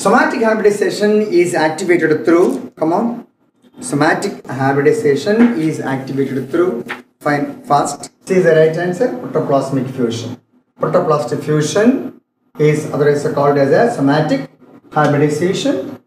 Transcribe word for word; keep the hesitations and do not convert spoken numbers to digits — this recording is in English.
Somatic hybridization is activated through, come on, somatic hybridization is activated through, fine, fast. See the right answer, protoplasmic fusion. Protoplasmic fusion is otherwise called as a somatic hybridization.